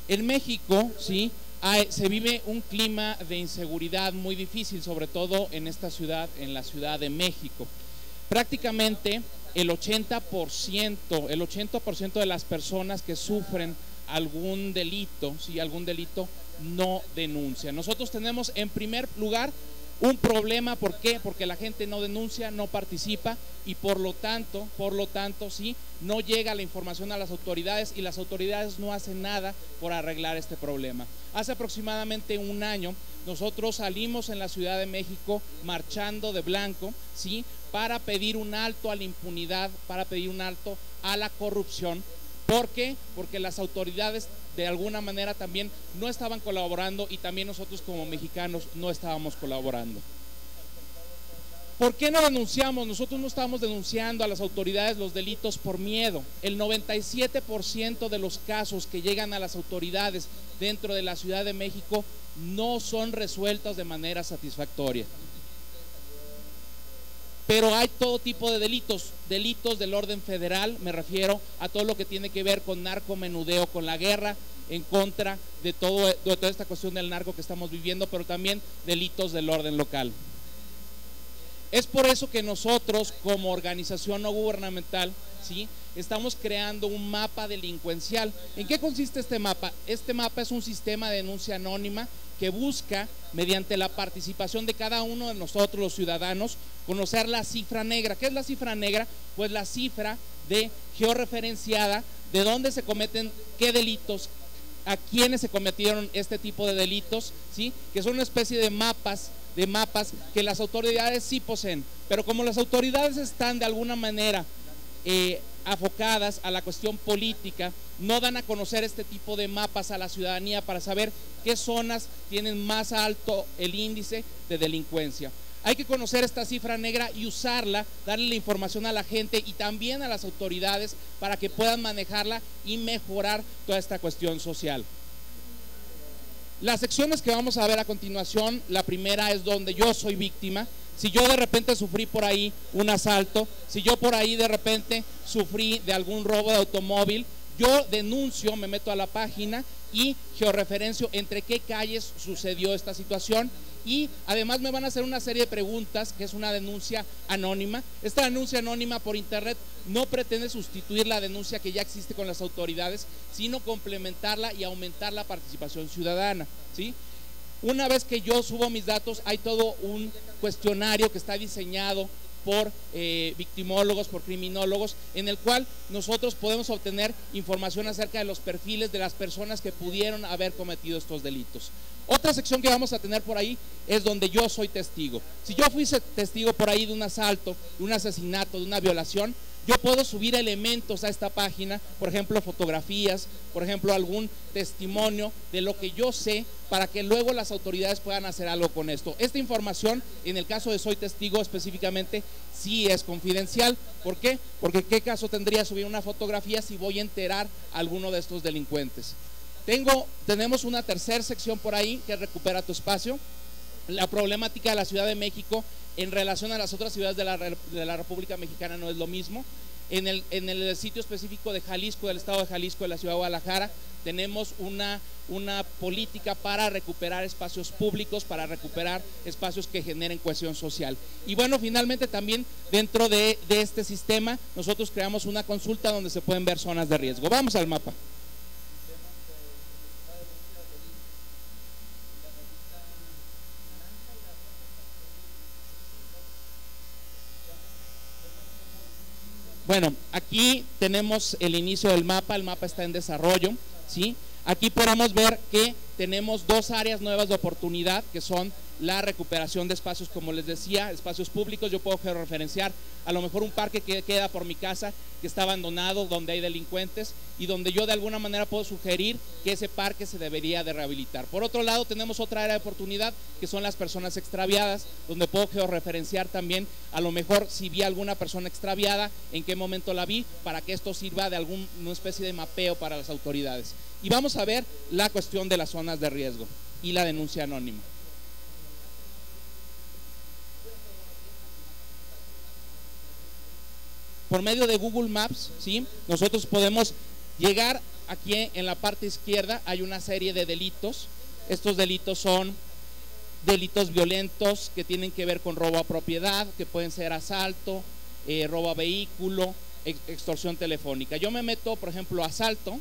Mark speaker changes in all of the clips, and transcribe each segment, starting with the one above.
Speaker 1: En México, ¿sí?, se vive un clima de inseguridad muy difícil, sobre todo en esta ciudad, en la Ciudad de México. Prácticamente el 80% de las personas que sufren algún delito, ¿sí?, algún delito, no denuncian. Nosotros tenemos en primer lugar un problema. ¿Por qué? Porque la gente no denuncia, no participa y por lo tanto, sí, no llega la información a las autoridades y las autoridades no hacen nada por arreglar este problema. Hace aproximadamente un año nosotros salimos en la Ciudad de México marchando de blanco, ¿sí?, para pedir un alto a la impunidad, para pedir un alto a la corrupción. ¿Por qué? Porque las autoridades de alguna manera también no estaban colaborando y también nosotros como mexicanos no estábamos colaborando. ¿Por qué no denunciamos? Nosotros no estamos denunciando a las autoridades los delitos por miedo. El 97% de los casos que llegan a las autoridades dentro de la Ciudad de México no son resueltos de manera satisfactoria. Pero hay todo tipo de delitos del orden federal, me refiero a todo lo que tiene que ver con narcomenudeo, con la guerra en contra de toda esta cuestión del narco que estamos viviendo, pero también delitos del orden local. Es por eso que nosotros como organización no gubernamental, ¿sí?, estamos creando un mapa delincuencial. ¿En qué consiste este mapa? Este mapa es un sistema de denuncia anónima que busca, mediante la participación de cada uno de nosotros los ciudadanos, conocer la cifra negra. ¿Qué es la cifra negra? Pues la cifra georreferenciada de dónde se cometen qué delitos, a quiénes se cometieron este tipo de delitos, ¿sí?, que son una especie de mapas que las autoridades sí poseen, pero como las autoridades están de alguna manera afocadas a la cuestión política, no dan a conocer este tipo de mapas a la ciudadanía para saber qué zonas tienen más alto el índice de delincuencia. Hay que conocer esta cifra negra y usarla, darle la información a la gente y también a las autoridades para que puedan manejarla y mejorar toda esta cuestión social. Las secciones que vamos a ver a continuación, la primera es donde yo soy víctima. Si yo de repente sufrí por ahí un asalto, si yo por ahí de repente sufrí de algún robo de automóvil, yo denuncio, me meto a la página y georreferencio entre qué calles sucedió esta situación y además me van a hacer una serie de preguntas, que es una denuncia anónima. Esta denuncia anónima por internet no pretende sustituir la denuncia que ya existe con las autoridades, sino complementarla y aumentar la participación ciudadana, ¿sí? Una vez que yo subo mis datos, hay todo un cuestionario que está diseñado por victimólogos, por criminólogos, en el cual nosotros podemos obtener información acerca de los perfiles de las personas que pudieron haber cometido estos delitos. Otra sección que vamos a tener por ahí es donde yo soy testigo. Si yo fuese testigo por ahí de un asalto, de un asesinato, de una violación, yo puedo subir elementos a esta página, por ejemplo fotografías, por ejemplo algún testimonio de lo que yo sé, para que luego las autoridades puedan hacer algo con esto. Esta información, en el caso de soy testigo específicamente, sí es confidencial. ¿Por qué? Porque ¿qué caso tendría subir una fotografía si voy a enterar a alguno de estos delincuentes? Tenemos una tercera sección por ahí que recupera tu espacio. La problemática de la Ciudad de México en relación a las otras ciudades de la República Mexicana no es lo mismo. En el sitio específico de Jalisco, del estado de Jalisco, de la ciudad de Guadalajara, tenemos una política para recuperar espacios públicos, para recuperar espacios que generen cohesión social. Y bueno, finalmente también dentro de este sistema nosotros creamos una consulta donde se pueden ver zonas de riesgo. Vamos al mapa. Bueno, aquí tenemos el inicio del mapa, el mapa está en desarrollo, ¿sí? Aquí podemos ver que tenemos dos áreas nuevas de oportunidad, que son la recuperación de espacios, como les decía, espacios públicos. Yo puedo georreferenciar a lo mejor un parque que queda por mi casa, que está abandonado, donde hay delincuentes y donde yo de alguna manera puedo sugerir que ese parque se debería de rehabilitar. Por otro lado, tenemos otra área de oportunidad, que son las personas extraviadas, donde puedo georreferenciar también a lo mejor si vi a alguna persona extraviada, en qué momento la vi, para que esto sirva de alguna especie de mapeo para las autoridades. Y vamos a ver la cuestión de las zonas de riesgo y la denuncia anónima. Por medio de Google Maps, ¿sí?, nosotros podemos llegar aquí en la parte izquierda hay una serie de delitos. Estos delitos son delitos violentos que tienen que ver con robo a propiedad, que pueden ser asalto, robo a vehículo, extorsión telefónica. Yo me meto, por ejemplo, asalto,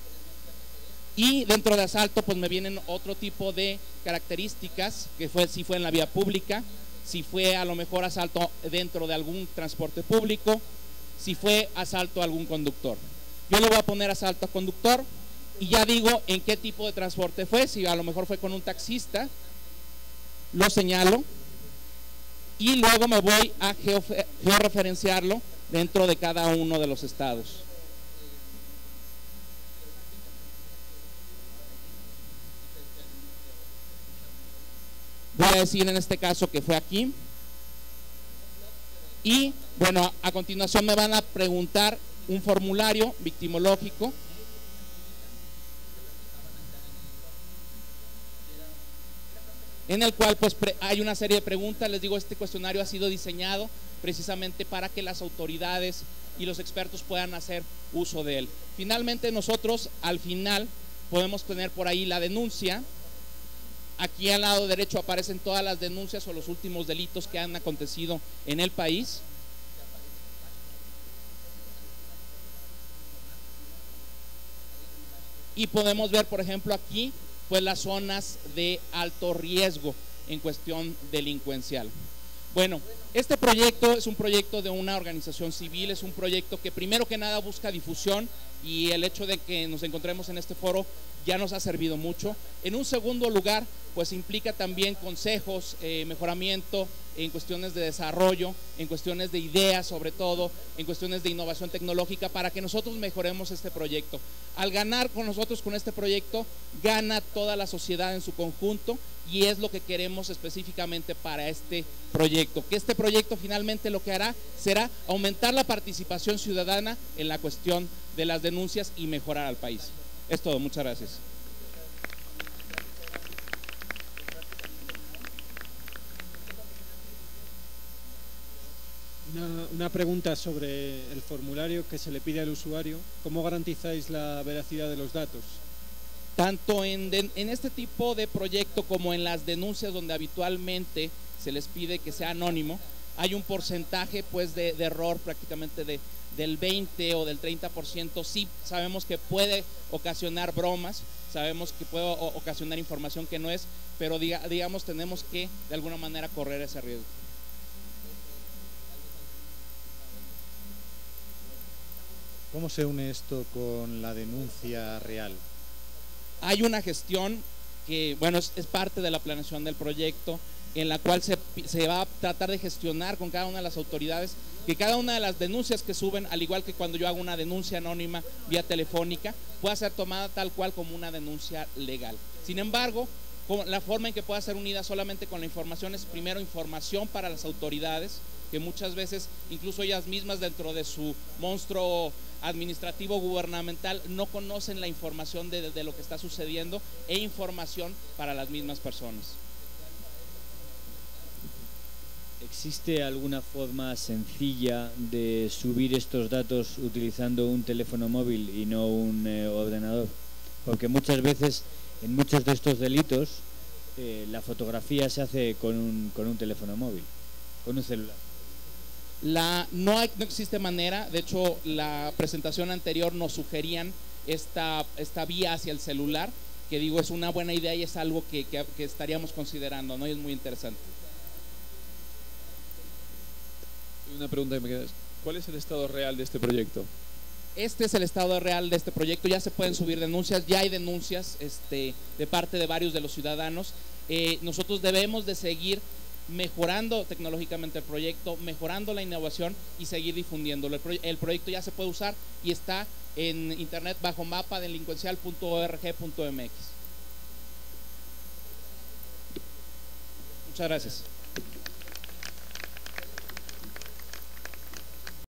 Speaker 1: y dentro de asalto pues me vienen otro tipo de características, que fue si fue en la vía pública, si fue a lo mejor asalto dentro de algún transporte público, si fue asalto a algún conductor. Yo le voy a poner asalto a conductor y ya digo en qué tipo de transporte fue. Si a lo mejor fue con un taxista, lo señalo y luego me voy a georreferenciarlo dentro de cada uno de los estados. Voy a decir en este caso que fue aquí. Y bueno, a continuación me van a preguntar un formulario victimológico en el cual pues hay una serie de preguntas. Les digo, este cuestionario ha sido diseñado precisamente para que las autoridades y los expertos puedan hacer uso de él. Finalmente nosotros al final podemos tener por ahí la denuncia. Aquí al lado derecho aparecen todas las denuncias o los últimos delitos que han acontecido en el país. Y podemos ver, por ejemplo, aquí pues las zonas de alto riesgo en cuestión delincuencial. Bueno, este proyecto es un proyecto de una organización civil, es un proyecto que primero que nada busca difusión, y el hecho de que nos encontremos en este foro ya nos ha servido mucho. En un segundo lugar, pues implica también consejos, mejoramiento en cuestiones de desarrollo, en cuestiones de ideas, sobre todo en cuestiones de innovación tecnológica, para que nosotros mejoremos este proyecto. Al ganar con nosotros con este proyecto, gana toda la sociedad en su conjunto, y es lo que queremos específicamente para este proyecto. Que este proyecto finalmente lo que hará será aumentar la participación ciudadana en la cuestión de las denuncias y mejorar al país. Es todo, muchas gracias.
Speaker 2: Una pregunta sobre el formulario que se le pide al usuario. ¿Cómo garantizáis la veracidad de los datos?
Speaker 1: Tanto en este tipo de proyecto como en las denuncias donde habitualmente se les pide que sea anónimo, hay un porcentaje pues de error prácticamente del 20 o del 30%. Sí sabemos que puede ocasionar bromas, sabemos que puede ocasionar información que no es, pero digamos tenemos que de alguna manera correr ese riesgo.
Speaker 3: ¿Cómo se une esto con la denuncia real?
Speaker 1: Hay una gestión que, bueno, es parte de la planeación del proyecto, en la cual se va a tratar de gestionar con cada una de las autoridades que cada una de las denuncias que suben, al igual que cuando yo hago una denuncia anónima vía telefónica, pueda ser tomada tal cual como una denuncia legal. Sin embargo, la forma en que pueda ser unida solamente con la información es primero información para las autoridades, que muchas veces incluso ellas mismas dentro de su monstruo administrativo gubernamental no conocen la información de lo que está sucediendo, e información para las mismas personas.
Speaker 4: ¿Existe alguna forma sencilla de subir estos datos utilizando un teléfono móvil y no un ordenador? Porque muchas veces en muchos de estos delitos la fotografía se hace con un teléfono móvil, con un celular.
Speaker 1: No existe manera. De hecho, la presentación anterior nos sugerían esta vía hacia el celular, que digo es una buena idea y es algo que estaríamos considerando, ¿no? Y es muy interesante.
Speaker 5: Una pregunta que me queda es, ¿cuál es el estado real de este proyecto?
Speaker 1: Este es el estado real de este proyecto. Ya se pueden subir denuncias, ya hay denuncias de parte de varios de los ciudadanos. Nosotros debemos de seguir mejorando tecnológicamente el proyecto, mejorando la innovación y seguir difundiéndolo. El proyecto ya se puede usar y está en internet bajo mapadelincuencial.org.mx. Muchas gracias.